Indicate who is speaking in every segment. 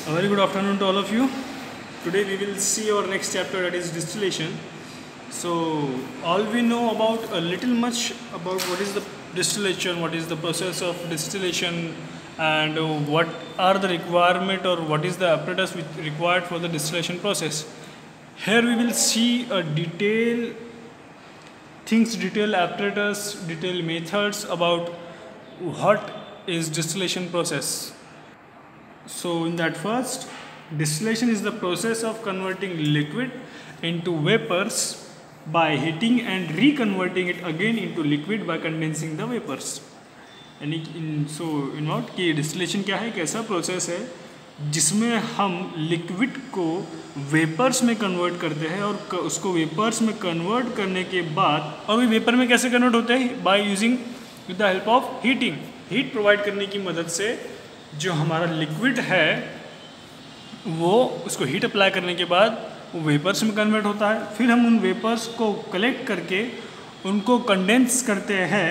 Speaker 1: A very good afternoon to all of you. Today we will see our next chapter, that is distillation. So all we know about a little much about what is the distillation, what is the process of distillation, and what are the requirement or what is the apparatus which required for the distillation process. Here we will see a detailed apparatus, detailed methods about what is distillation process. So in that first, distillation is the process of converting liquid into vapors by heating and reconverting it again into liquid by condensing the vapors. यानी in not कि distillation क्या है, एक ऐसा process है जिसमें हम liquid को वेपर्स में कन्वर्ट करते हैं और उसको वेपर्स में कन्वर्ट करने के बाद, और वे वेपर में कैसे कन्वर्ट होते हैं, by using with the help of heating, heat provide करने की मदद से जो हमारा लिक्विड है वो उसको हीट अप्लाई करने के बाद वो वेपर्स में कन्वर्ट होता है। फिर हम उन वेपर्स को कलेक्ट करके उनको कंडेंस करते हैं।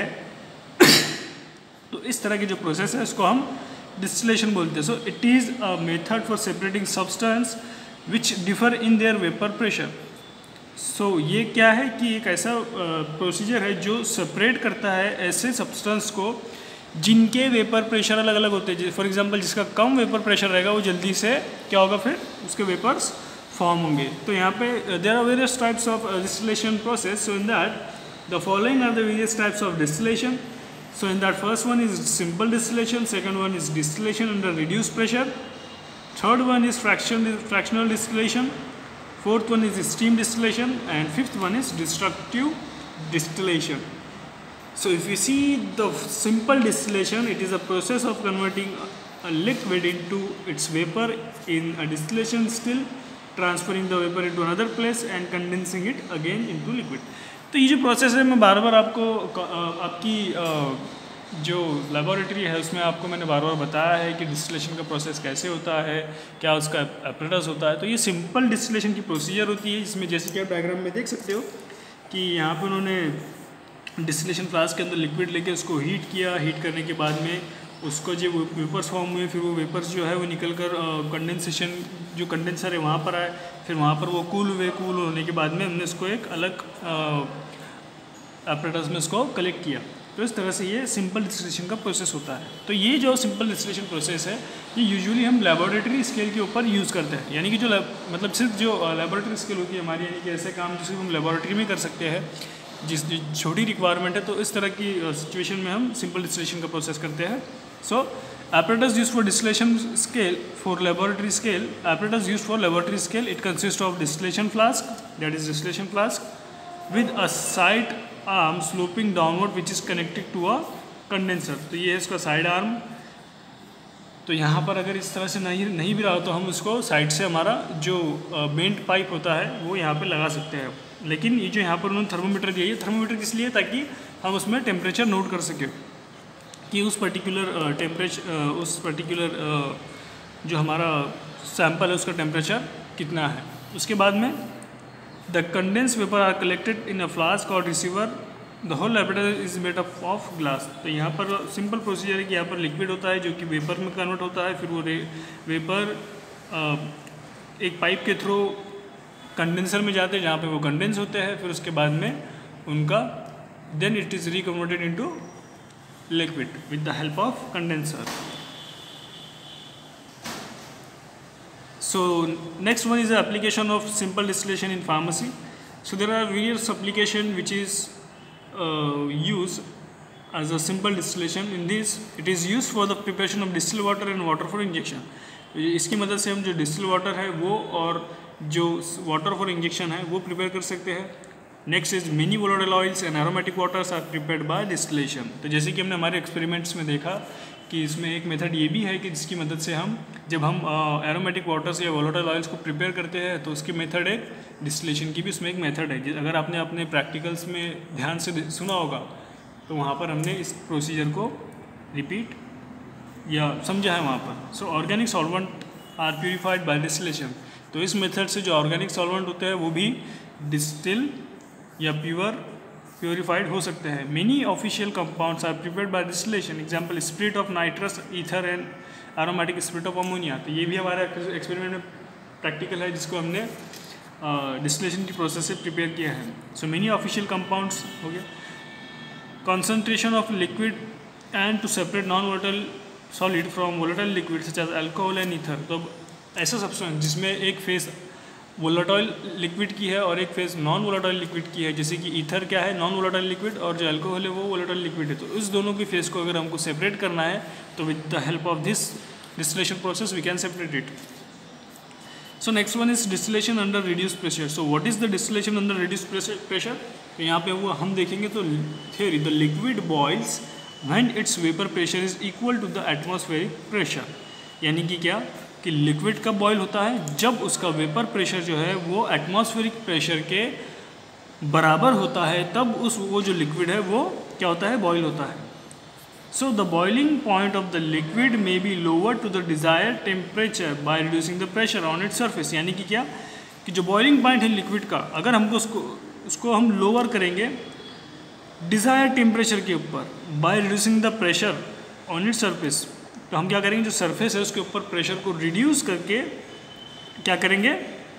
Speaker 1: तो इस तरह की जो प्रोसेस है उसको हम डिस्टिलेशन बोलते हैं। So it is a method for separating substance which differ in their vapour pressure. So ये क्या है कि एक ऐसा प्रोसीजर है जो सेपरेट करता है ऐसे सब्सटेंस को जिनके वेपर प्रेशर अलग अलग होते हैं। फॉर एग्जांपल जिसका कम वेपर प्रेशर रहेगा वो जल्दी से क्या होगा, फिर उसके वेपर्स फॉर्म होंगे। तो यहाँ पे there are various types of distillation process. So in that the following are the various types of distillation. So in that first one is simple distillation, second one is distillation under reduced pressure, third one is fractional distillation, fourth one is steam distillation, and fifth one is destructive distillation. So if you see the simple distillation, it is a process of converting a liquid into its vapor in a distillation still, transferring the vapor into another place and condensing it again into liquid. तो ये जो process है मैं बार बार आपको आपकी जो laboratory है उसमें आपको मैंने बार बार बताया है कि डिस्टिलेशन का प्रोसेस कैसे होता है, क्या उसका apparatus होता है। तो ये सिंपल डिस्टिलेशन की प्रोसीजर होती है, जिसमें जैसे कि आप डायग्राम में देख सकते हो कि यहाँ पे उन्होंने डिस्टिलेशन फ्लास्क के अंदर लिक्विड लेके उसको हीट किया। हीट करने के बाद में उसको जो वेपर्स फॉर्म हुए, फिर वो वेपर्स जो है वो निकल कर कंडेंसेशन जो कंडेंसर है वहाँ पर आए, फिर वहाँ पर वो कूल हुए। कूल होने के बाद में हमने उसको एक अलग apparatus में उसको कलेक्ट किया। तो इस तरह से ये सिंपल डिस्टिलेशन का प्रोसेस होता है। तो ये जो सिंपल डिस्टिलेशन प्रोसेस है ये यूजुअली हम लेबोरेटरी स्केल के ऊपर यूज़ करते हैं। यानी कि जो मतलब सिर्फ जो लेबोरेटरी स्केल होती है हमारी, यानी कि ऐसे काम जिसे हम लेबोरेटरी में कर सकते हैं जिस छोटी रिक्वायरमेंट है, तो इस तरह की सिचुएशन में हम सिंपल डिस्टिलेशन का प्रोसेस करते हैं। सो apparatus used for distillation scale for laboratory scale, apparatus used for laboratory scale, it consists of distillation flask, that is distillation flask, with a side arm sloping downward which is connected to a condenser. तो ये है इसका side arm. तो यहाँ पर अगर इस तरह से नहीं भी रहा तो हम उसको साइड से हमारा जो बेंट पाइप होता है वो यहाँ पे लगा सकते हैं। लेकिन ये जो यहाँ पर उन्होंने थर्मोमीटर दिया, ये थर्मोमीटर किस लिए, ताकि हम उसमें टेम्परेचर नोट कर सकें कि उस पर्टिकुलर जो हमारा सैंपल है उसका टेम्परेचर कितना है। उसके बाद में the condense vapour are collected in a flask or receiver, the whole apparatus is made up of glass. तो यहाँ पर सिंपल प्रोसीजर है कि यहाँ पर लिक्विड होता है जो कि वेपर में कन्वर्ट होता है, फिर वो वेपर एक पाइप के थ्रू कंडेंसर में जाते हैं जहाँ पे वो कंडेंस होते हैं, फिर उसके बाद में उनका then it is reconverted into liquid with the help of condenser. So next one is the application of simple distillation in pharmacy. So there are various application which is used as a simple distillation. In this it is used for the preparation of distilled water and water for injection. इसकी मदद से हम जो distilled water है वो और जो water for injection है वो प्रिपेयर कर सकते हैं। Next is many volatile oils and aromatic waters are prepared by distillation. तो जैसे कि हमने हमारे एक्सपेरिमेंट्स में देखा कि इसमें एक मेथड ये भी है कि जिसकी मदद से हम जब हम एरोमेटिक वाटर्स या वोलेटाइल ऑयल्स को प्रिपेयर करते हैं तो उसकी मेथड एक डिस्टिलेशन की भी उसमें एक मेथड है। अगर आपने अपने प्रैक्टिकल्स में ध्यान से सुना होगा तो वहाँ पर हमने इस प्रोसीजर को रिपीट या समझा है वहाँ पर। So organic solvent are purified by distillation. तो इस मेथड से जो ऑर्गेनिक सॉल्वेंट होते हैं वो भी डिस्टिल या प्योरीफाइड हो सकते हैं। Many official compounds are prepared by distillation, example spirit of nitrous ether and aromatic spirit of ammonia। तो ये भी हमारा एक्सपेरिमेंट में प्रैक्टिकल है जिसको हमने डिस्टिलेशन की प्रोसेस से प्रिपेयर किया है। सो मेनी ऑफिशियल कंपाउंड्स हो गया, concentration of liquid and to separate non volatile solid from volatile liquid such as alcohol and ether. तो ऐसा सब्सटेंस जिसमें एक फेस वोलेटाइल लिक्विड की है और एक फेस नॉन वोलेटाइल लिक्विड की है, जैसे कि ईथर क्या है नॉन वोलेटाइल लिक्विड और जो अल्कोहल है वो वोलेटाइल लिक्विड है। तो इस दोनों की फेस को अगर हमको सेपरेट करना है तो with the help of this distillation process we can separate it. So next one is distillation under reduce pressure. So what is the distillation under reduce pressure? तो यहाँ पे वो हम देखेंगे तो theory the liquid boils when its vapour pressure is equal to the atmospheric pressure. यानी कि क्या कि लिक्विड कब बॉयल होता है? जब उसका वेपर प्रेशर जो है वो एटमॉस्फेरिक प्रेशर के बराबर होता है, तब वो जो लिक्विड है वो क्या होता है? बॉयल होता है। So the boiling point of the liquid may be lower to the desired temperature by reducing the pressure on its surface. यानी कि क्या कि जो बॉइलिंग पॉइंट है लिक्विड का, अगर हमको उसको हम लोअर करेंगे डिजायर्ड टेम्परेचर के ऊपर by reducing the pressure on its surface, तो हम क्या करेंगे जो सरफेस है उसके ऊपर प्रेशर को रिड्यूस करके क्या करेंगे,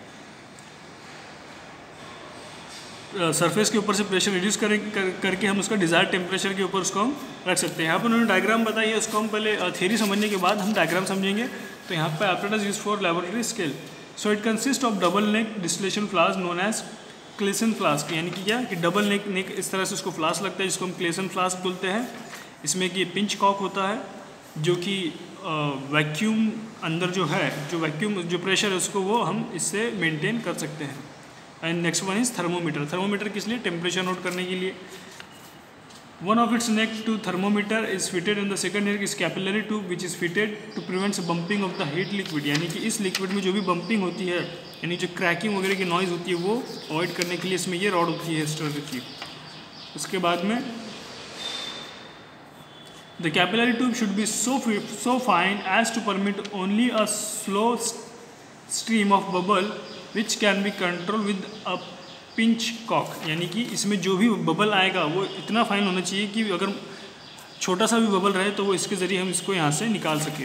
Speaker 1: सरफेस के ऊपर से प्रेशर रिड्यूस करके हम उसका डिजायर्ड टेम्परेचर के ऊपर उसको हम रख सकते हैं। यहाँ पर उन्होंने डायग्राम बताई है, उसको हम पहले थ्योरी समझने के बाद हम डायग्राम समझेंगे। तो यहाँ पर apparatus use for laboratory scale. So it consist of double neck distillation flask known as Claisen flask. यानी कि क्या कि डबल नेक इस तरह से उसको फ्लास्क लगता है जिसको हम क्लेसन फ्लास्क बोलते हैं। इसमें कि पिंच कॉक होता है जो कि वैक्यूम अंदर जो है जो वैक्यूम जो प्रेशर है उसको वो हम इससे मेंटेन कर सकते हैं। And next one is thermometer. Thermometer किस लिए? टेम्परेचर नोट करने के लिए। One of its neck to thermometer is fitted in the second neck is capillary tube which is fitted to prevents bumping of the heat liquid. यानी कि इस liquid में जो भी बम्पिंग होती है यानी जो क्रैकिंग वगैरह की नॉइज़ होती है वो अवॉइड करने के लिए इसमें ये रॉड होती है इस तरह की। उसके बाद में the capillary tube should be so fine as to permit only a slow stream of bubble which can be controlled with a pinch cock। यानी कि इसमें जो भी बबल आएगा वो इतना फाइन होना चाहिए कि अगर छोटा सा भी बबल रहे तो वो इसके ज़रिए हम इसको यहाँ से निकाल सकें।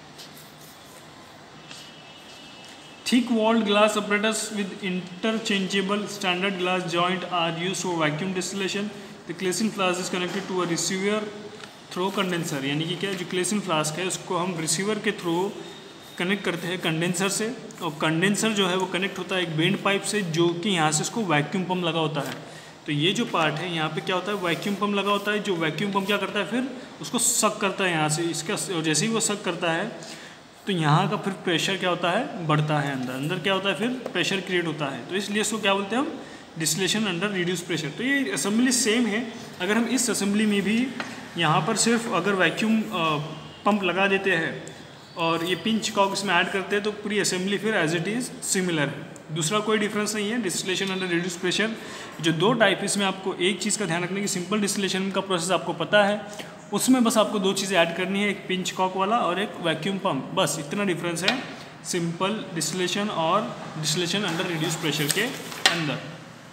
Speaker 1: Thick walled glass apparatus with interchangeable standard glass joint are used for vacuum distillation। The Claisen flask is connected to a receiver through condenser. यानी कि क्या जो क्लेसन फ्लास्क है उसको हम रिसीवर के थ्रू कनेक्ट करते हैं कंडेंसर से, और कंडेंसर जो है वो कनेक्ट होता है एक बेंड पाइप से जो कि यहाँ से इसको वैक्यूम पम्प लगा होता है। तो ये जो पार्ट है यहाँ पे क्या होता है वैक्यूम पम्प लगा होता है, जो वैक्यूम पम्प क्या करता है फिर उसको सक करता है यहाँ से इसका, और जैसे ही वो सक करता है तो यहाँ का फिर प्रेशर क्या होता है बढ़ता है, अंदर क्या होता है फिर प्रेशर क्रिएट होता है। तो इसलिए इसको क्या बोलते हैं हम डिस्टिलेशन अंडर रिड्यूस प्रेशर। तो ये असेंबली सेम है। अगर हम इस असेंबली में भी यहाँ पर सिर्फ अगर वैक्यूम पंप लगा देते हैं और ये पिंच कॉक इसमें ऐड करते हैं तो पूरी असेंबली फिर एज इट इज़ सिमिलर है। दूसरा कोई डिफरेंस नहीं है। डिस्टिलेशन अंडर रिड्यूस प्रेशर जो दो टाइप, इसमें आपको एक चीज़ का ध्यान रखने की सिंपल डिस्टिलेशन का प्रोसेस आपको पता है, उसमें बस आपको दो चीज़ें ऐड करनी है, एक पिंच कॉक वाला और एक वैक्यूम पंप, बस इतना डिफरेंस है सिंपल डिस्टिलेशन और डिस्टिलेशन अंडर रिड्यूस प्रेशर के अंदर।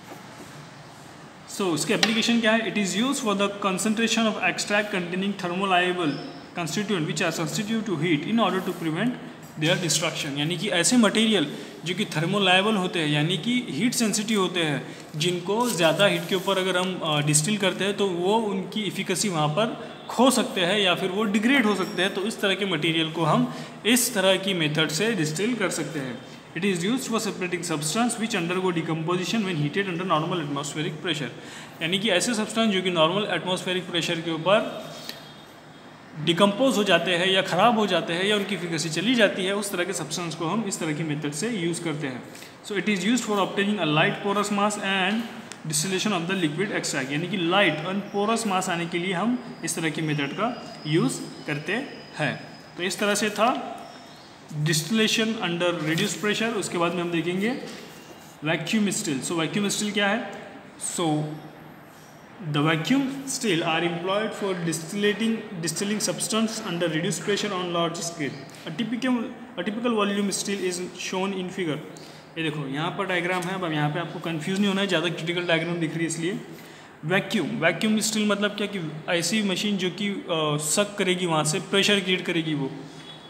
Speaker 1: सो इसके एप्लीकेशन क्या है? It is use for the concentration of extract containing thermolabile constituent which are sensitive to heat in order to prevent their destruction. यानी कि ऐसे मटेरियल जो कि थर्मोलाइबल होते हैं यानी कि हीट सेंसिटिव होते हैं, जिनको ज़्यादा हीट के ऊपर अगर हम डिस्टिल करते हैं तो वो उनकी इफिकेसी वहाँ पर खो सकते हैं या फिर वो डिग्रेड हो सकते हैं। तो इस तरह के मटेरियल को हम इस तरह की मेथड से डिस्टिल कर सकते हैं। It is used for separating substance which undergo decomposition when heated under normal atmospheric pressure। यानी कि ऐसे सब्सटेंस जो कि नॉर्मल एटमॉस्फेरिक प्रेशर के ऊपर डिकम्पोज हो जाते हैं या ख़राब हो जाते हैं या उनकी इफिकेसी चली जाती है, उस तरह के सब्सटेंस को हम इस तरह की मेथड से यूज़ करते हैं। So it is use for obtaining a light porous mass and distillation of the liquid extract. यानी कि लाइट और पोरस मास आने के लिए हम इस तरह की मेथड का यूज़ करते हैं। तो इस तरह से था डिस्टिलेशन अंडर रिड्यूस प्रेशर। उसके बाद में हम देखेंगे vacuum still. So vacuum still क्या है? So the vacuum still are employed for distilling substance under reduce pressure on large scale. A typical volume still is shown in figure. ये देखो यहाँ पर डायग्राम है। अब यहाँ पे आपको कंफ्यूज नहीं होना है, ज़्यादा क्रिटिकल डायग्राम दिख रही है इसलिए। वैक्यूम स्टिल मतलब क्या कि ऐसी मशीन जो कि सक करेगी, वहाँ से प्रेशर क्रिएट करेगी वो।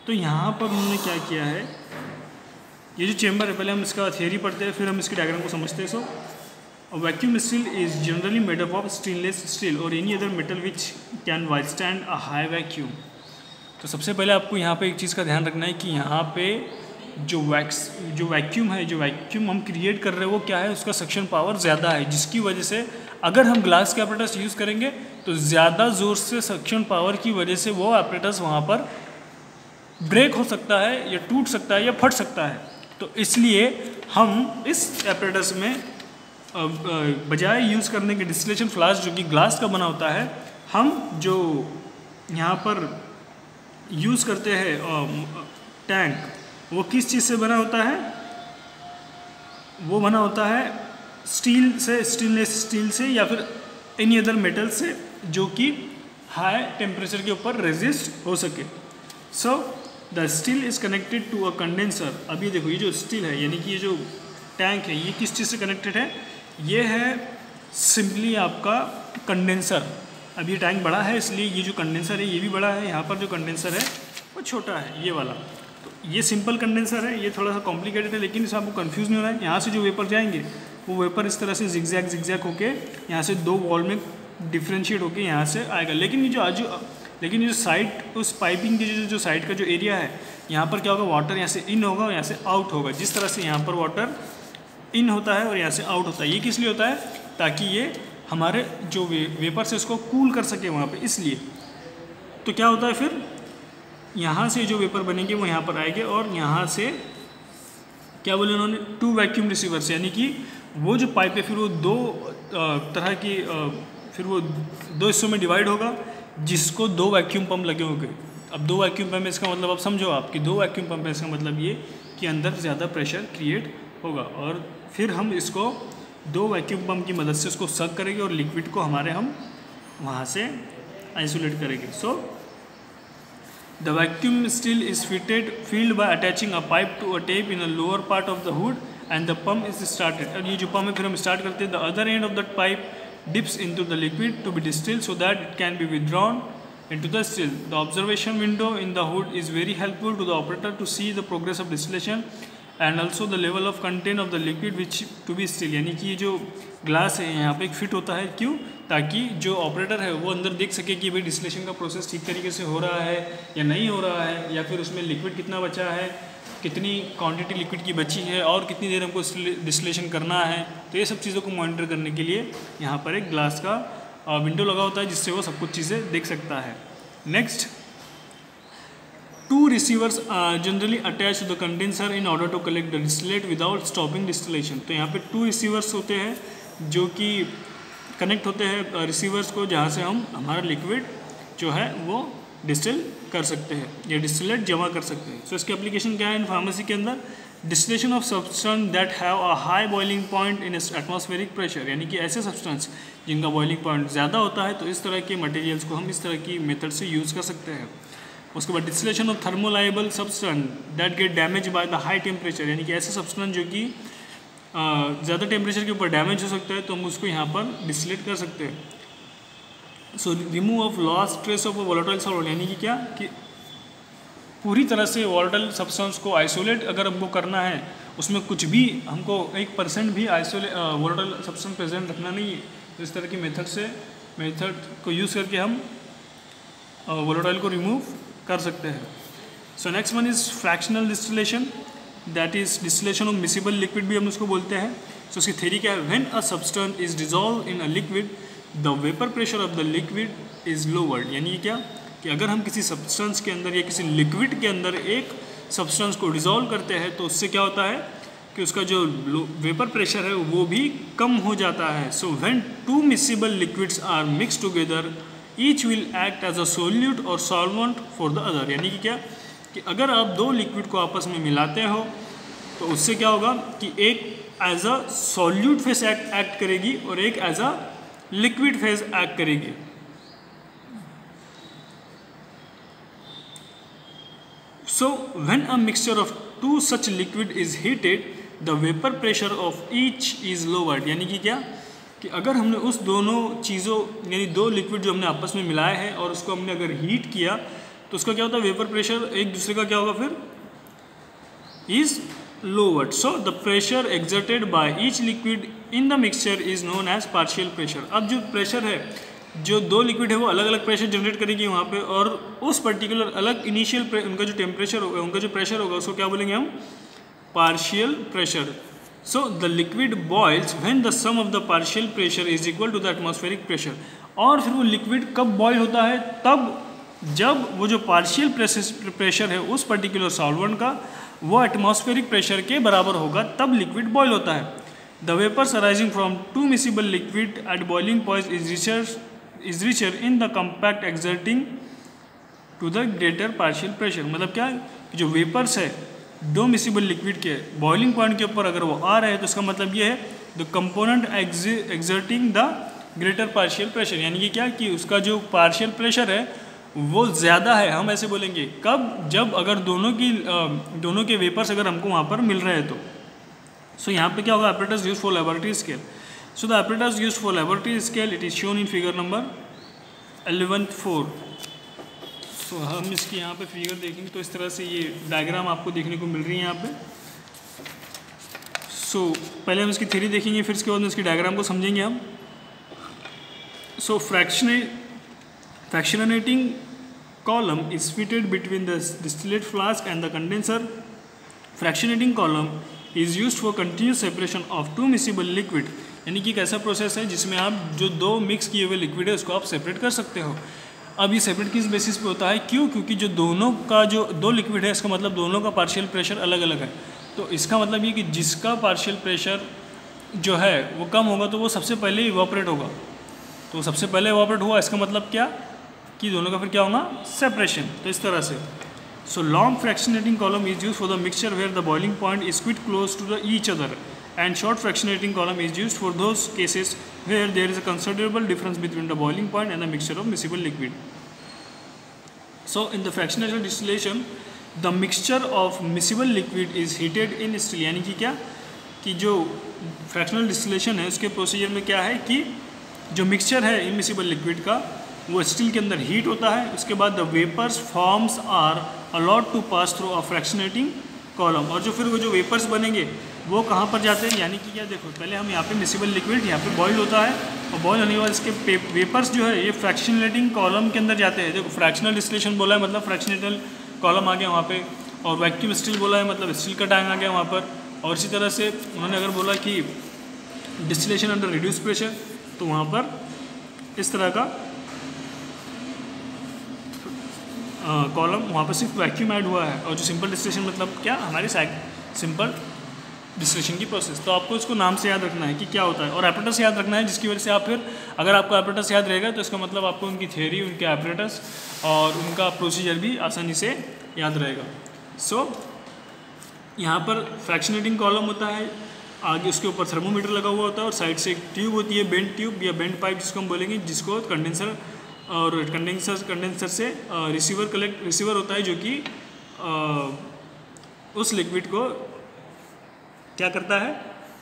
Speaker 1: तो यहाँ पर उन्होंने क्या किया है, ये जो चेंबर है, पहले हम इसका थियरी पढ़ते हैं, फिर हम इसके डायग्राम को समझते हैं। So vacuum still is generally made up of stainless steel or any other metal which can withstand a high vacuum. तो सबसे पहले आपको यहाँ पे एक चीज़ का ध्यान रखना है कि यहाँ पे जो वैक्यूम है, जो वैक्यूम हम क्रिएट कर रहे हैं वो क्या है, उसका सक्शन पावर ज़्यादा है, जिसकी वजह से अगर हम ग्लास के ऑपरेटर्स यूज़ करेंगे तो ज़्यादा ज़ोर से सक्शन पावर की वजह से वो ऑपरेटर्स वहाँ पर ब्रेक हो सकता है या टूट सकता है या फट सकता है। तो इसलिए हम इस ऑपरेटर्स में बजाय यूज़ करने के डिस्टिलेशन फ्लास्क जो कि ग्लास का बना होता है, हम जो यहाँ पर यूज़ करते हैं टैंक, वो किस चीज़ से बना होता है, वो बना होता है स्टील से, स्टेनलेस स्टील से या फिर एनी अदर मेटल से जो कि हाई टेम्परेचर के ऊपर रेजिस्ट हो सके। So the still is connected to a condenser. अब ये देखो, ये जो स्टील है यानी कि ये जो टैंक है, ये किस चीज़ से कनेक्टेड है, ये है सिंपली आपका कंडेंसर। अब ये टैंक बड़ा है इसलिए ये जो कंडेंसर है ये भी बड़ा है, यहाँ पर जो कंडेंसर है वो छोटा है, ये वाला। तो ये सिंपल कंडेंसर है, ये थोड़ा सा कॉम्प्लिकेटेड है, लेकिन इसमें आपको कंफ्यूज नहीं होना है। यहाँ से जो वेपर जाएंगे वो वेपर इस तरह से जिगजैग होके यहाँ से दो वॉल में डिफ्रेंशिएट होके यहाँ से आएगा। लेकिन ये जो साइड, उस पाइपिंग की जो साइड का जो एरिया है, यहाँ पर क्या होगा, वाटर यहाँ से इन होगा और यहाँ से आउट होगा। जिस तरह से यहाँ पर वाटर इन होता है और यहाँ से आउट होता है, ये किस लिए होता है, ताकि ये हमारे जो वेपर से इसको कूल कर सके वहाँ पे, इसलिए। तो क्या होता है फिर, यहाँ से जो वेपर बनेंगे वो यहाँ पर आएंगे और यहाँ से क्या बोले उन्होंने, 2 वैक्यूम रिसीवर्स, यानी कि वो जो पाइप है फिर वो दो तरह की फिर वो 2 हिस्सों में डिवाइड होगा, जिसको 2 वैक्यूम पंप लगे होंगे। अब 2 वैक्यूम पंप है इसका मतलब, आप समझो आप कि 2 वैक्यूम पंप है इसका मतलब ये कि अंदर ज़्यादा प्रेशर क्रिएट होगा और फिर हम इसको 2 वैक्यूम पंप की मदद से उसको सक करेंगे और लिक्विड को हमारे हम वहाँ से आइसोलेट करेंगे। So the vacuum still is filled by attaching a pipe to a tape in a lower part of the hood and the pump is started। और ये जो पम्प है फिर हम स्टार्ट करते हैं, the other end of that pipe dips into the liquid to be distilled so that it can be withdrawn into the still। The observation window in the hood is very helpful to the operator to see the progress of distillation and also the level of content of the liquid which to be still। यानी कि ये जो glass है यहाँ पे एक fit होता है, क्यों, ताकि जो ऑपरेटर है वो अंदर देख सके कि भाई डिस्टिलेशन का प्रोसेस ठीक तरीके से हो रहा है या नहीं हो रहा है, या फिर उसमें लिक्विड कितना बचा है, कितनी क्वांटिटी लिक्विड की बची है और कितनी देर हमको डिस्टिलेशन करना है। तो ये सब चीज़ों को मॉनिटर करने के लिए यहाँ पर एक ग्लास का विंडो लगा होता है, जिससे वो सब कुछ चीज़ें देख सकता है। Next, 2 receivers are generally attached to the condenser in order to collect the distillate without stopping distillation। तो यहाँ पे 2 receivers होते हैं जो कि कनेक्ट होते हैं रिसीवर्स को, जहाँ से हम हमारा लिक्विड जो है वो डिस्टिल कर सकते हैं या डिस्टिलेट जमा कर सकते हैं। सो इसकी एप्लीकेशन क्या है इन फार्मेसी के अंदर, distillation of substance that have a high boiling point in atmospheric pressure, यानी कि ऐसे सब्सटेंस जिनका बॉइलिंग पॉइंट ज़्यादा होता है, तो इस तरह के मटेरियल्स को हम इस तरह की मेथड से यूज़ कर सकते हैं। उसके बाद distillation of thermolabile substance that get damage by the high temperature, यानी कि ऐसे सब्सटेंस जो कि ज़्यादा टेम्परेचर के ऊपर डैमेज हो सकता है, तो हम उसको यहाँ पर डिस्टिलेट कर सकते हैं। So remove of lost trace of volatile solvent, यानी कि क्या कि पूरी तरह से वोलेटाइल सब्सटेंस को आइसोलेट अगर हमको करना है, उसमें कुछ भी हमको 1% भी वोलेटाइल सब्सटेंस प्रेजेंट रखना नहीं है। तो इस तरह की मेथड को यूज़ करके हम वोलेटाइल को रिमूव कर सकते हैं। So next one is fractional distillation, that is distillation of miscible liquid भी हम उसको बोलते हैं। सो उसकी थ्योरी क्या है, when a substance is dissolve in a liquid the vapour pressure of the liquid is lowered, यानी क्या कि अगर हम किसी सब्सटेंस के अंदर या किसी लिक्विड के अंदर एक सब्सटेंस को डिजॉल्व करते हैं, तो उससे क्या होता है कि उसका जो वेपर प्रेशर है वो भी कम हो जाता है। So when 2 miscible liquids are mix together each will act as a solute or solvent for the other, यानी कि क्या कि अगर आप 2 लिक्विड को आपस में मिलाते हो तो उससे क्या होगा कि एक as a solute phase act करेगी और एक as a liquid phase act करेगी। So when a mixture of 2 such liquid is heated, the vapor pressure of each is lowered, यानी कि क्या कि अगर हमने उस दोनों चीज़ों यानी 2 लिक्विड जो हमने आपस में मिलाए हैं और उसको हमने अगर हीट किया, तो उसका क्या होता है, वेपर प्रेशर एक दूसरे का क्या होगा फिर, is lowered. So the pressure exerted by each liquid in the mixture is known as partial pressure. अब जो प्रेशर है, जो दो लिक्विड है वो अलग अलग प्रेशर जनरेट करेगी वहाँ पे, और उस पर्टिकुलर अलग इनिशियल उनका जो टेम्परेचर होगा, उनका जो प्रेशर होगा, उसको क्या बोलेंगे हम, partial pressure. So the liquid boils when the sum of the partial pressure is equal to the atmospheric pressure. और फिर वो लिक्विड कब बॉयल होता है, तब जब वो जो पार्शियल प्रेशर है उस पर्टिकुलर सॉल्वेंट का वो एटमॉस्फेरिक प्रेशर के बराबर होगा, तब लिक्विड बॉयल होता है. The vapours arising from two miscible liquid at boiling point is richer in the compact exerting to the greater partial pressure. मतलब क्या, जो वेपर्स है दो मिसिबल लिक्विड के बॉइलिंग पॉइंट के ऊपर अगर वो आ रहे हैं तो इसका मतलब ये है the component exerting the greater partial pressure. यानी कि क्या, कि उसका जो पार्शियल प्रेशर है वो ज़्यादा है, हम ऐसे बोलेंगे कब, जब अगर दोनों के वेपर्स अगर हमको वहाँ पर मिल रहे हैं तो. सो यहाँ पे क्या होगा, apparatus used for laboratory scale. So the apparatus used for laboratory scale it is shown in figure number 11.4. सो हम इसकी यहाँ पे फिगर देखेंगे तो इस तरह से ये डायग्राम आपको देखने को मिल रही है यहाँ पे. सो पहले हम इसकी थ्योरी देखेंगे, फिर इसके बाद में इसकी डायग्राम को समझेंगे हम. सो fractionating column is fitted between the distillate flask and the condenser. Fractionating column is used for continuous separation of two miscible liquid. यानी कि एक ऐसा प्रोसेस है जिसमें आप जो दो मिक्स किए हुए लिक्विड है उसको आप सेपरेट कर सकते हो. अब ये सेपरेट किस बेसिस पे होता है, क्यों, क्योंकि जो दोनों का जो दो लिक्विड है इसका मतलब दोनों का पार्शियल प्रेशर अलग अलग है. तो इसका मतलब ये कि जिसका पार्शियल प्रेशर जो है वो कम होगा तो वो सबसे पहले इवॉपरेट होगा. तो सबसे पहले इवॉपरेट हुआ, इसका मतलब क्या, कि दोनों का फिर क्या होगा, सेपरेशन. तो इस तरह से so long fractionating column is use for the mixture where the boiling point is quite close to the each other, and short fractionating column is use for those cases where there is a considerable difference between the boiling point and the mixture of miscible liquid. So in the fractionation distillation the mixture of miscible liquid is heated in steel. यानी कि क्या, कि जो fractional distillation है उसके procedure में क्या है कि जो मिक्सचर है इमिसिबल लिक्विड का वो स्टील के अंदर हीट होता है. उसके बाद the vapours forms are allowed to pass through a fractionating column. और जो फिर वो जो वेपर्स बनेंगे वो कहाँ पर जाते हैं, यानी कि क्या, देखो पहले हम यहाँ पे मिसिबल लिक्विड यहाँ पे बॉयल होता है, और बॉयल होने के बाद इसके वेपर्स जो है ये फ्रैक्शनेटिंग कॉलम के अंदर जाते हैं. देखो फ्रैक्शनल डिस्टिलेशन बोला है मतलब फ्रैक्शनेटल कॉलम आ गया वहाँ पे, और वैक्यूम स्टील बोला है मतलब स्टील का टैंक आ गया वहाँ पर. और इसी तरह से उन्होंने अगर बोला कि डिस्टिलेशन अंडर रिड्यूस प्रेशर, तो वहाँ पर इस तरह का कॉलम वहाँ पर सिर्फ वैक्यूम ऐड हुआ है. और जो सिंपल डिस्टिलेशन मतलब क्या, हमारी सिंपल डिस्टिलेशन की प्रोसेस. तो आपको इसको नाम से याद रखना है कि क्या होता है, और एपरेटस याद रखना है, जिसकी वजह से आप फिर अगर आपको एपरेटस याद रहेगा तो इसका मतलब आपको उनकी थ्योरी, उनके एपरेटस और उनका प्रोसीजर भी आसानी से याद रहेगा. सो यहाँ पर फ्रैक्शनेटिंग कॉलम होता है, आगे उसके ऊपर थर्मोमीटर लगा हुआ होता है, और साइड से एक ट्यूब होती है, बेंड ट्यूब या बेंड पाइप जिसको हम बोलेंगे, जिसको कंडेंसर, और कंडेंसर से रिसीवर होता है जो कि उस लिक्विड को क्या करता है,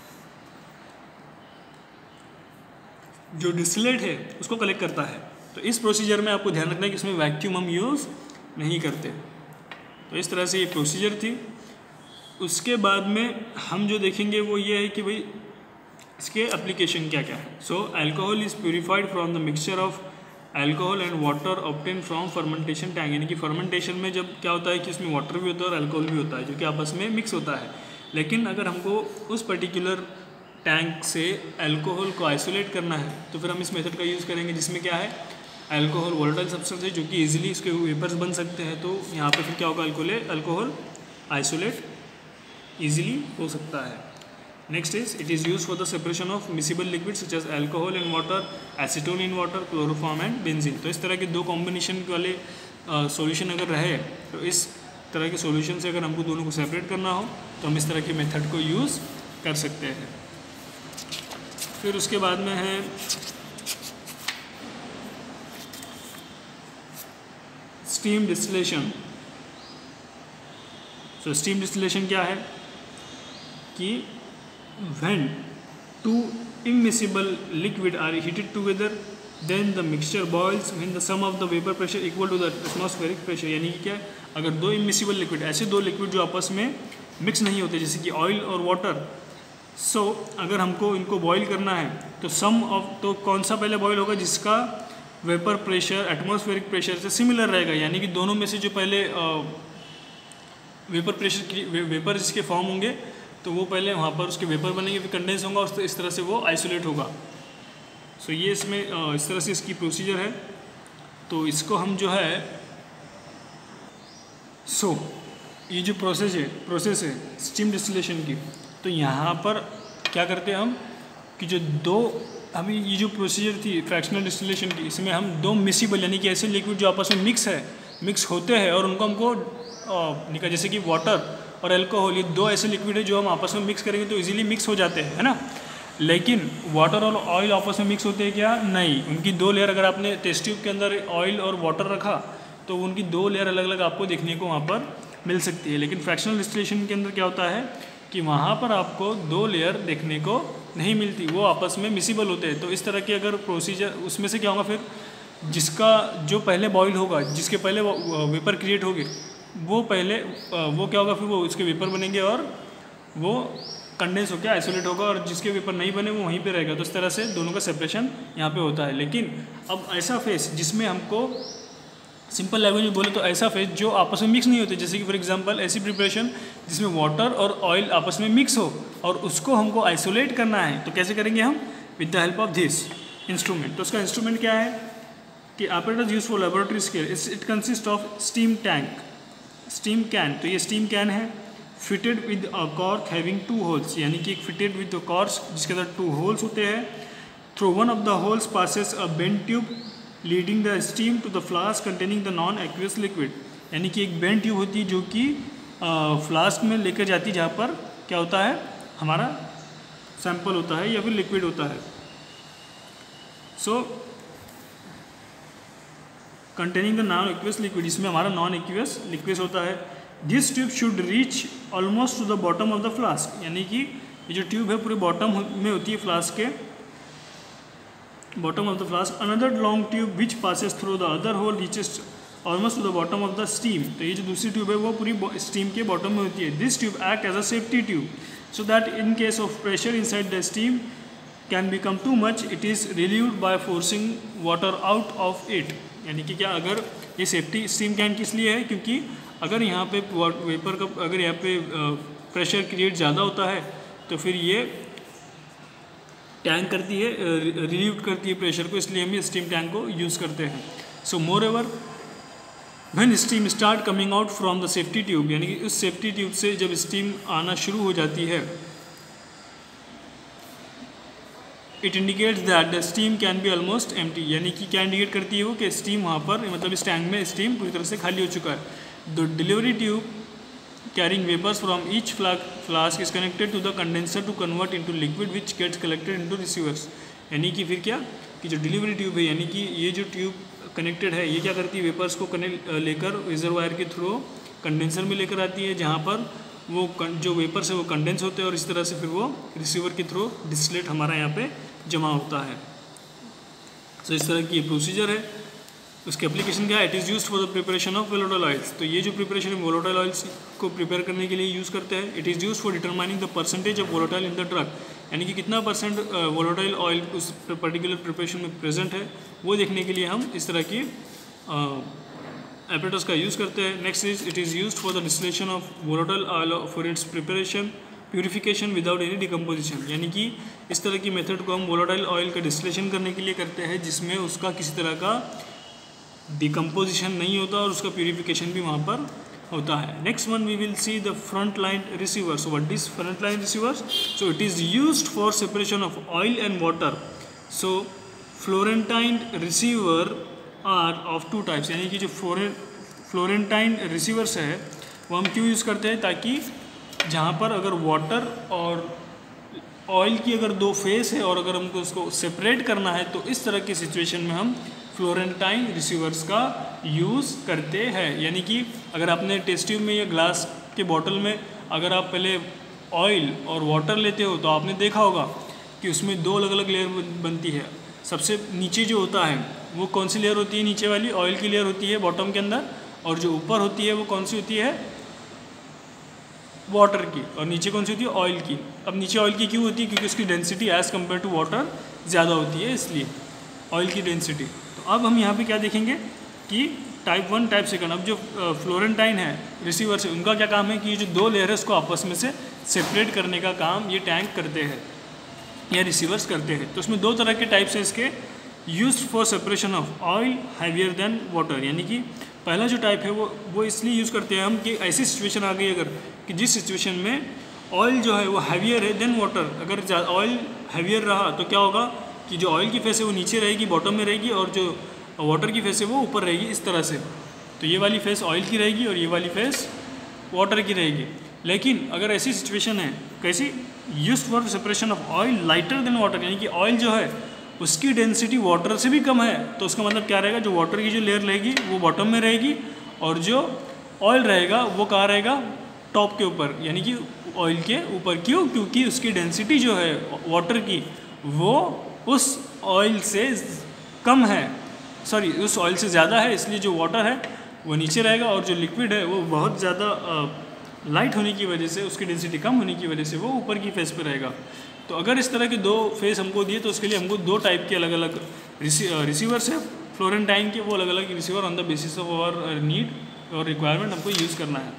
Speaker 1: जो डिस्टिलेट है उसको कलेक्ट करता है. तो इस प्रोसीजर में आपको ध्यान रखना है कि इसमें वैक्यूम हम यूज़ नहीं करते. तो इस तरह से ये प्रोसीजर थी. उसके बाद में हम जो देखेंगे वो ये है कि भाई इसके एप्लीकेशन क्या क्या है. So alcohol is purified from the mixture of alcohol and water obtain from fermentation tank. यानी कि फर्मेंटेशन में जब क्या होता है कि इसमें वाटर भी होता है और अल्कोहल भी होता है जो कि आपस में मिक्स होता है. लेकिन अगर हमको उस पर्टिकुलर टैंक से अल्कोहल को आइसोलेट करना है तो फिर हम इस मेथड का यूज़ करेंगे, जिसमें क्या है, अल्कोहल वोलेटाइल सब्सटेंस है जो कि इजीली इसके वेपर्स बन सकते हैं. तो यहाँ पे फिर क्या होगा, अल्कोहल आइसोलेट इजीली हो सकता है. Next is it is use for the separation of miscible liquid such as alcohol in water, acetone in water, chloroform and benzene. तो इस तरह के दो कॉम्बिनेशन वाले सॉल्यूशन अगर रहे तो इस तरह के सॉल्यूशन से अगर हमको दोनों को सेपरेट करना हो तो हम इस तरह के मेथड को यूज़ कर सकते हैं. फिर उसके बाद में है steam distillation. So steam distillation क्या है कि when two immiscible liquid are heated together then the mixture boils when the sum of the vapour pressure equal to the atmospheric pressure. यानी कि क्या है, अगर दो इमिसिबल लिक्विड, ऐसे दो लिक्विड जो आपस में मिक्स नहीं होते जैसे कि ऑयल और वाटर, सो अगर हमको इनको बॉईल करना है तो सम ऑफ, तो कौन सा पहले बॉईल होगा, जिसका वेपर प्रेशर एटमॉस्फेरिक प्रेशर से सिमिलर रहेगा। यानी कि दोनों में से जो पहले वेपर प्रेशर की वेपर जिसके फॉर्म होंगे तो वो पहले वहाँ पर उसके वेपर बनेंगे, फिर कंडेंस होगा और इस तरह से वो आइसोलेट होगा। सो ये इसमें इस तरह से इसकी प्रोसीजर है। तो इसको हम जो है ये जो प्रोसेस है स्टीम डिस्टिलेशन की, तो यहाँ पर क्या करते हैं हम कि जो दो अभी ये जो प्रोसीजर थी फ्रैक्शनल डिस्टिलेशन की, इसमें हम दो मिसिबल यानी कि ऐसे लिक्विड जो आपस में मिक्स होते हैं और उनको हमको निकाल, जैसे कि वाटर और अल्कोहल, ये दो ऐसे लिक्विड है जो हम आपस में मिक्स करेंगे तो इजीली मिक्स हो जाते हैं, है ना। लेकिन वाटर और ऑयल आपस में मिक्स होते हैं क्या, नहीं। उनकी दो लेयर, अगर आपने टेस्ट ट्यूब के अंदर ऑयल और वाटर रखा तो उनकी दो लेयर अलग अलग आपको देखने को वहाँ पर मिल सकती है। लेकिन फ्रैक्शनल डिस्टिलेशन के अंदर क्या होता है कि वहाँ पर आपको दो लेयर देखने को नहीं मिलती, वो आपस में मिसिबल होते हैं। तो इस तरह के अगर प्रोसीजर, उसमें से क्या होगा फिर, जिसका जो पहले बॉईल होगा, जिसके पहले वेपर क्रिएट होंगे, वो क्या होगा, फिर वो उसके वेपर बनेंगे और वो कंडेंस होकर आइसोलेट होगा, और जिसके वेपर नहीं बने वो वहीं पे रहेगा। तो इस तरह से दोनों का सेपरेशन यहाँ पे होता है। लेकिन अब ऐसा फेस जिसमें हमको सिंपल लैंग्वेज में बोले तो ऐसा फेज जो आपस में मिक्स नहीं होते, जैसे कि फॉर एग्जांपल ऐसी प्रिपरेशन जिसमें वाटर और ऑयल आपस में मिक्स हो और उसको हमको आइसोलेट करना है, तो कैसे करेंगे हम, with the help of this instrument. तो उसका इंस्ट्रूमेंट क्या है कि apparatus used for laboratory scale, it consists of steam tank, steam can। तो ये steam can है, fitted with a cork having two holes, यानी कि एक fitted with a cork जिसके अंदर two holes होते हैं। Through one of the holes passes a bent tube leading the steam to the flask containing the non-aqueous liquid, यानी कि एक बेंड ट्यूब होती है जो कि फ्लास्क में लेकर जाती है, जहाँ पर क्या होता है, हमारा सैंपल होता है या फिर लिक्विड होता है। So containing the non aqueous liquid, इसमें हमारा नॉन एक्वियस लिक्विड होता है। This tube should reach almost to the bottom of the flask, यानी कि ये जो ट्यूब है पूरे बॉटम में होती है, फ्लास्क के bottom of the flask. Another long tube which passes through the other hole reaches almost to the bottom of the steam. तो ये जो दूसरी ट्यूब है वो पूरी स्टीम के बॉटम में होती है। This tube act as a safety tube so that in case of pressure inside the steam can become too much, it is relieved by forcing water out of it. यानी कि क्या, अगर ये safety steam can किस लिए है, क्योंकि अगर यहाँ पे वेपर का अगर यहाँ पे प्रेशर क्रिएट ज़्यादा होता है तो फिर ये टैंक करती है, रिलीव करती है प्रेशर को, इसलिए हम स्टीम टैंक को यूज़ करते हैं। So moreover when steam start coming out from the safety tube, यानी कि उस सेफ्टी ट्यूब से जब स्टीम आना शुरू हो जाती है, it indicates that the steam can be almost empty, यानी कि क्या इंडिकेट करती है वो कि स्टीम वहाँ पर, मतलब इस टैंक में स्टीम पूरी तरह से खाली हो चुका है। The delivery tube carrying vapors from each flask is connected to the condenser to convert into liquid which gets collected into receivers। यानी कि फिर क्या कि जो डिलीवरी ट्यूब है, यानी कि ये जो ट्यूब कनेक्टेड है, ये क्या करती है, वेपर्स को लेकर रिजर्वायर के थ्रू कंडेंसर में लेकर आती है, जहाँ पर वो जो वेपर्स है वो कंडेंस होते हैं और इस तरह से फिर वो रिसीवर के थ्रू डिस्टिलेट हमारा यहाँ पे जमा होता है। तो इस तरह की प्रोसीजर है। उसकी एप्लीकेशन क्या है, it is used for the preparation of volatile oils. तो ये जो प्रिपरेशन है वोलेटाइल ऑयल्स को प्रिपेयर करने के लिए यूज़ करते हैं। It is used for determining the percentage of volatile in the drug, यानी कि कितना परसेंट वोलेटाइल ऑयल उस पर्टिकुलर प्रिपरेशन में प्रेजेंट है, वो देखने के लिए हम इस तरह की एपरेटस का यूज़ करते हैं। Next is it is used for the distillation of volatile oil for its preparation purification without any decomposition, यानी कि इस तरह की मेथड को हम वोलेटाइल ऑयल का डिस्टिलेशन करने के लिए करते हैं जिसमें उसका किसी तरह का डिकम्पोजिशन नहीं होता और उसका प्यूरिफिकेशन भी वहाँ पर होता है। Next one we will see the front line receivers. So what is front line receivers? So it is used for separation of oil and water. So Florentine receiver are of two types, यानी कि जो Florentine receivers है वो हम क्यों use करते हैं, ताकि जहाँ पर अगर वाटर और ऑयल की अगर दो फेस है और अगर हमको उसको सेपरेट करना है तो इस तरह की सिचुएशन में हम फ्लोरेंटाइन रिसीवर्स का यूज़ करते हैं। यानी कि अगर आपने टेस्ट ट्यूब में या ग्लास के बॉटल में अगर आप पहले ऑयल और वाटर लेते हो तो आपने देखा होगा कि उसमें दो अलग अलग लेयर बनती है। सबसे नीचे जो होता है वो कौन सी लेयर होती है? नीचे वाली ऑयल की लेयर होती है बॉटम के अंदर, और जो ऊपर होती है वो कौन सी होती है? वाटर की। और नीचे कौन सी होती है? ऑयल की। अब नीचे ऑयल की क्यों होती है? क्योंकि उसकी density as compare to water ज़्यादा होती है, इसलिए ऑयल की डेंसिटी। तो अब हम यहाँ पे क्या देखेंगे कि टाइप 1 टाइप सेकंड। अब जो फ्लोरेंटाइन है रिसीवर से, उनका क्या काम है कि ये जो दो लेयर है उसको आपस में से सेपरेट करने का काम ये टैंक करते हैं या रिसीवर्स करते हैं। तो उसमें दो तरह के टाइप्स हैं इसके, used for separation of oil heavier than water. यानी कि पहला जो टाइप है वो इसलिए यूज़ करते हैं हम कि ऐसी सिचुएशन आ गई अगर कि जिस सिचुएशन में ऑयल जो है वो हैवियर है देन वाटर। अगर ऑयल हैवियर रहा तो क्या होगा कि जो ऑयल की फेस है वो नीचे रहेगी, बॉटम में रहेगी, और जो वाटर की फेस है वो ऊपर रहेगी, इस तरह से। तो ये वाली फेस ऑयल की रहेगी और ये वाली फेस वाटर की रहेगी। लेकिन अगर ऐसी सिचुएशन है कैसी, used for separation of oil lighter than water, यानी कि ऑयल जो है उसकी डेंसिटी वाटर से भी कम है, तो उसका मतलब क्या रहेगा? जो वाटर की जो लेयर रहेगी वो बॉटम में रहेगी, और जो ऑयल रहेगा वो कहाँ रहेगा? टॉप के ऊपर, यानी कि ऑयल के ऊपर। क्यों? क्योंकि उसकी डेंसिटी जो है वाटर की वो उस ऑयल से कम है, सॉरी उस ऑयल से ज़्यादा है, इसलिए जो वाटर है वो नीचे रहेगा, और जो लिक्विड है वो बहुत ज़्यादा लाइट होने की वजह से, उसकी डेंसिटी कम होने की वजह से वो ऊपर की फेस पे रहेगा। तो अगर इस तरह के दो फेस हमको दिए तो उसके लिए हमको दो टाइप के अलग अलग रिसीवर्स है फ्लोरेंटाइन के, वो अलग अलग receiver on the basis of our need और रिक्वायरमेंट हमको यूज़ करना है।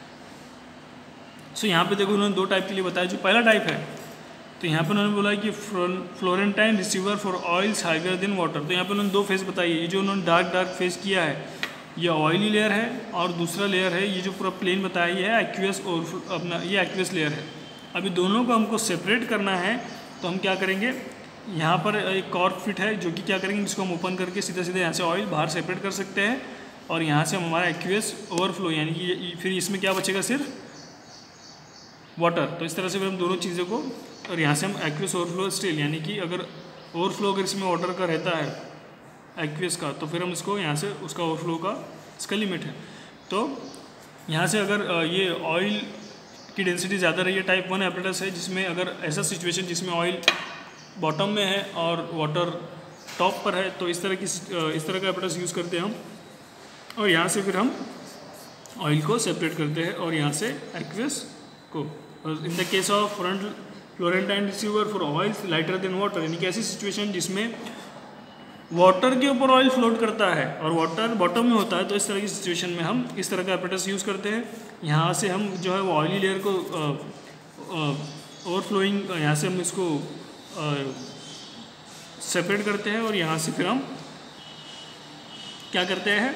Speaker 1: सो यहाँ पे देखो उन्होंने दो टाइप के लिए बताया। जो पहला टाइप है तो यहाँ पे उन्होंने बोला कि Florentine receiver for oils heavier than water. तो यहाँ पे उन्होंने दो फेस बताई है। ये जो उन्होंने डार्क फेस किया है ये ऑयली लेयर है, और दूसरा लेयर है ये जो पूरा प्लेन बताया ये है एक्वियस, और अपना ये एक्वियस लेयर है। अभी दोनों को हमको सेपरेट करना है तो हम क्या करेंगे, यहाँ पर एक कॉर्क फिट है जो कि क्या करेंगे, जिसको हम ओपन करके सीधा सीधा यहाँ से ऑयल बाहर सेपरेट कर सकते हैं, और यहाँ से हम हमारा एक्वियस ओवरफ्लो, यानी कि फिर इसमें क्या बचेगा? सिर्फ वाटर। तो इस तरह से फिर हम दोनों चीज़ों को, और यहाँ से हम एक्वियस ओवरफ्लो स्टिल, यानी कि अगर ओवरफ्लो अगर इसमें वाटर का रहता है एक्वियस का, तो फिर हम इसको यहाँ से उसका ओवरफ्लो का इसका लिमिट है। तो यहाँ से अगर ये ऑयल की डेंसिटी ज़्यादा रही है, टाइप 1 एपरेटस है, जिसमें अगर ऐसा सिचुएशन जिसमें ऑयल बॉटम में है और वाटर टॉप पर है, तो इस तरह का एपरेटस यूज़ करते हैं हम, और यहाँ से फिर हम ऑयल को सेपरेट करते हैं और यहाँ से एक्वियस को। In the case of Florentine receiver for oils lighter than water, यानी कि ऐसी सिचुएशन जिसमें वाटर के ऊपर ऑयल फ्लोट करता है और वाटर बॉटम में होता है, तो इस तरह की सिचुएशन में हम इस तरह का एपरेटस यूज़ करते हैं। यहाँ से हम जो है वो ऑयली लेयर को ओवरफ्लोइंग, यहाँ से हम इसको सेपरेट करते हैं, और यहाँ से फिर हम क्या करते हैं,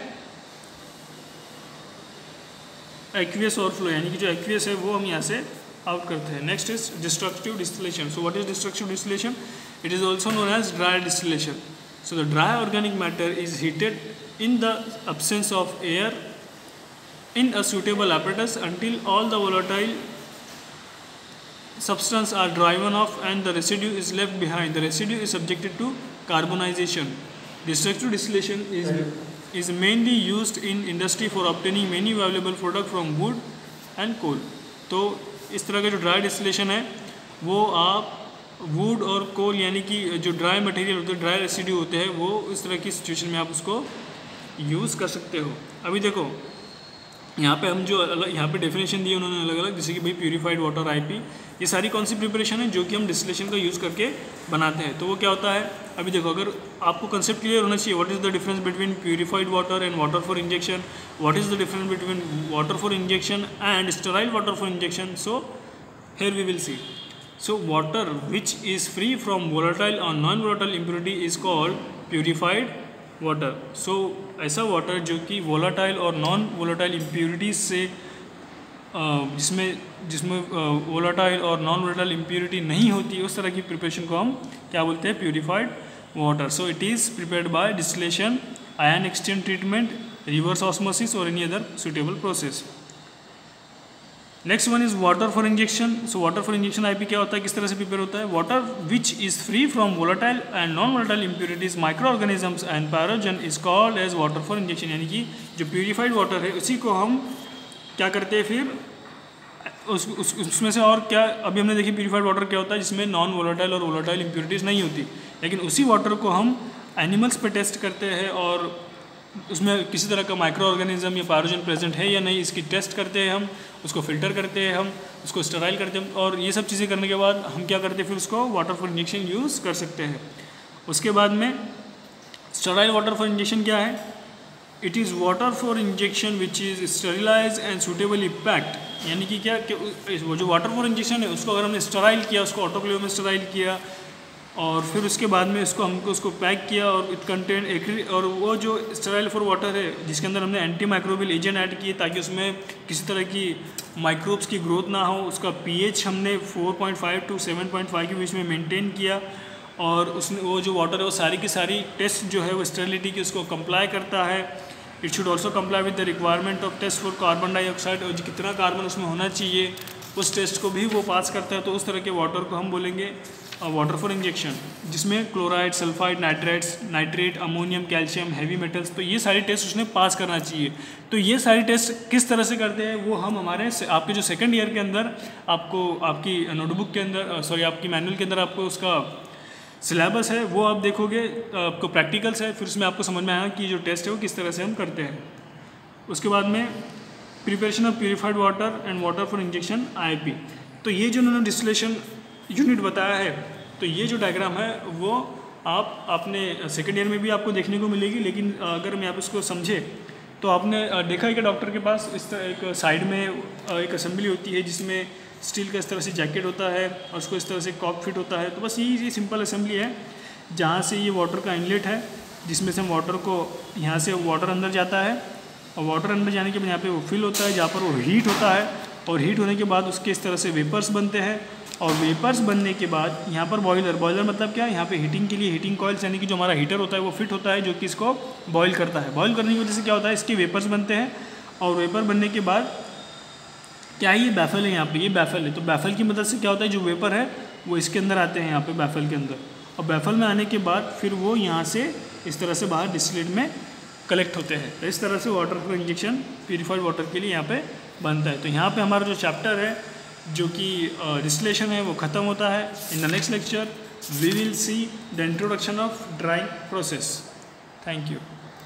Speaker 1: एक्वियस ओवरफ्लो, यानी कि जो एक्वियस है वो हम यहाँ से आउट करते हैं। Next is destructive distillation. So what is destructive distillation? It is also known as dry distillation. So the dry organic matter is heated in the absence of air in a suitable apparatus until all the volatile substance are driven off and the residue is left behind. The residue is subjected to carbonization. Destructive distillation is mainly used in industry for obtaining many valuable products from wood and coal. तो इस तरह का जो dry distillation है वो आप would और कोल, यानी कि जो ड्राई मटेरियल होते हैं, ड्राई रेसिड्यू होते हैं, वो इस तरह की सिचुएशन में आप उसको यूज़ कर सकते हो। अभी देखो यहाँ पे हम जो यहाँ पे डेफिनेशन दी उन्होंने अलग अलग, जैसे कि भाई प्यूरिफाइड वाटर आईपी, ये सारी कौन सी प्रिपरेशन है जो कि हम डिस्टिलेशन का यूज़ करके बनाते हैं। तो वो क्या होता है, अभी देखो अगर आपको कंसेप्ट क्लियर होना चाहिए, what is the difference between purified water and water for injection, what is the difference between water for injection and sterile water for injection. So here we will see. So water which is free from volatile or non-volatile impurity is called purified water. So ऐसा water जो कि volatile और non-volatile impurities से जिसमें volatile और non-volatile impurity नहीं होती, उस तरह की प्रिपरेशन को हम क्या बोलते हैं, purified water. So it is prepared by distillation, ion exchange treatment, reverse osmosis or any other suitable process. Next one is water for injection. So water for injection IP क्या होता है, किस तरह से प्रिपेयर होता है? Water which is free from volatile and non volatile impurities, micro organisms and pyrogen is called as water for injection. यानी कि जो प्यूरिफाइड वाटर है उसी को हम क्या करते हैं फिर उसमें से और क्या, अभी हमने देखी प्यूरिफाइड वाटर क्या होता है जिसमें नॉन वोलाटाइल और वोलाटाइल इम्प्योरिटीज़ नहीं होती. लेकिन उसी वाटर को हम एनिमल्स पे टेस्ट करते हैं और उसमें किसी तरह का माइक्रो ऑर्गेनिज्म या पैरोजन प्रेजेंट है या नहीं इसकी टेस्ट करते हैं हम, उसको फिल्टर करते हैं हम, उसको स्टेराइल करते हैं और ये सब चीज़ें करने के बाद हम क्या करते हैं फिर उसको वाटर फॉर इंजेक्शन यूज़ कर सकते हैं। उसके बाद में स्टेराइल वाटर फॉर इंजेक्शन क्या है? It is water for injection which is sterilize and suitably packed, यानी कि क्या कि वो जो वाटर फॉर इंजेक्शन है उसको अगर हमने स्टेराइल किया, उसको ऑटोक्लेव में स्टेराइल किया और फिर उसके बाद में उसको पैक किया और इट कंटेन और वो जो स्टेराइल फॉर वाटर है जिसके अंदर हमने एंटी माइक्रोबियल एजेंट ऐड किए ताकि उसमें किसी तरह की माइक्रोब्स की ग्रोथ ना हो, उसका पीएच हमने 4.5 to 7.5 के बीच में मेंटेन किया और उसने वो जो वाटर है वो सारी की सारी टेस्ट जो है वो स्टेरिलिटी की उसको कंप्लाई करता है। It should also comply with the requirement of test for carbon dioxide और कितना कार्बन उसमें होना चाहिए उस टेस्ट को भी वो पास करता है। तो उस तरह के वाटर को हम बोलेंगे वाटर फॉर इंजेक्शन, जिसमें chloride, sulphide, nitrate, ammonium, calcium, heavy metals, तो ये सारी टेस्ट उसने पास करना चाहिए। तो ये सारी टेस्ट किस तरह से करते हैं वो हम हमारे आपके जो सेकंड ईयर के अंदर आपको आपकी नोटबुक के अंदर आपकी मैनुअल के अंदर आपको उसका सिलेबस है वो आप देखोगे, आपको प्रैक्टिकल्स है, फिर उसमें आपको समझ में आएगा कि जो टेस्ट है वो किस तरह से हम करते हैं। उसके बाद में preparation of purified water and water for injection IIP। तो ये जो उन्होंने डिस्टिलेशन यूनिट बताया है तो ये जो डायग्राम है वो आप अपने सेकेंड ईयर में भी आपको देखने को मिलेगी, लेकिन अगर मैं आप इसको समझे तो आपने देखा है कि डॉक्टर के पास इस तरह एक साइड में एक असेंबली होती है जिसमें स्टील का इस तरह से जैकेट होता है और उसको इस तरह से कॉक फिट होता है। तो बस ये सिंपल असेंबली है जहाँ से ये वाटर का इनलेट है जिसमें से हम वाटर को यहाँ से वाटर अंदर जाता है और वाटर अंदर जाने के बाद यहाँ पे वो फिल होता है जहाँ पर वो हीट होता है और हीट होने के बाद उसके इस तरह से वेपर्स बनते हैं और वेपर्स बनने के बाद यहाँ पर बॉयलर मतलब क्या, यहाँ पे हीटिंग के लिए हीटिंग कॉइल्स यानी कि जो हमारा हीटर होता है वो फिट होता है जो कि इसको बॉयल करता है। बॉयल करने की वजह से क्या होता है, इसके वेपर्स बनते हैं और वेपर बनने के बाद क्या है, ये बैफल है, यहाँ पे ये बैफल है। तो बैफल की मदद से क्या होता है, जो वेपर है वो इसके अंदर आते हैं यहाँ पे बैफल के अंदर और बैफल में आने के बाद फिर वो यहाँ से इस तरह से बाहर डिस्टिलेट में कलेक्ट होते हैं। तो इस तरह से water for injection purified water के लिए यहाँ पे बनता है। तो यहाँ पे हमारा जो चैप्टर है जो कि डिस्टिलेशन है वो ख़त्म होता है। In the next lecture we will see the introduction of drying process. Thank you.